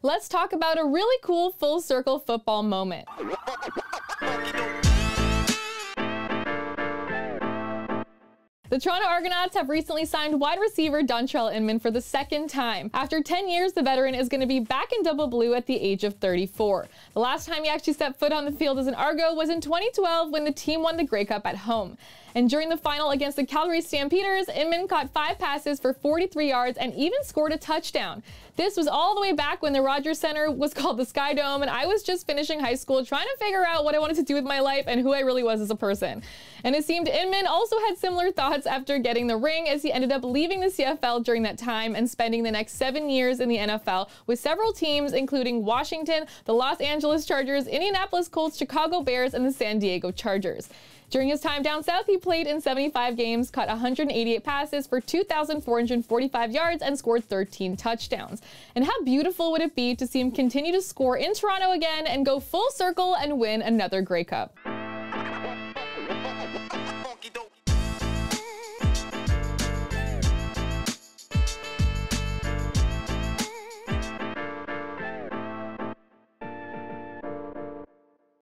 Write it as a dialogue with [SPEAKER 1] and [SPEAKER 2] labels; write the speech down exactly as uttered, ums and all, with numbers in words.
[SPEAKER 1] Let's talk about a really cool full circle football moment. The Toronto Argonauts have recently signed wide receiver Dontrelle Inman for the second time. After ten years, the veteran is going to be back in double blue at the age of thirty-four. The last time he actually stepped foot on the field as an Argo was in twenty twelve when the team won the Grey Cup at home. And during the final against the Calgary Stampeders, Inman caught five passes for forty-three yards and even scored a touchdown. This was all the way back when the Rogers Center was called the Sky Dome, and I was just finishing high school trying to figure out what I wanted to do with my life and who I really was as a person. And it seemed Inman also had similar thoughts after getting the ring, as he ended up leaving the C F L during that time and spending the next seven years in the N F L with several teams, including Washington, the Los Angeles Chargers, Indianapolis Colts, Chicago Bears, and the San Diego Chargers. During his time down south, he played in seventy-five games, caught one hundred eighty-eight passes for two thousand four hundred forty-five yards, and scored thirteen touchdowns. And how beautiful would it be to see him continue to score in Toronto again and go full circle and win another Grey Cup?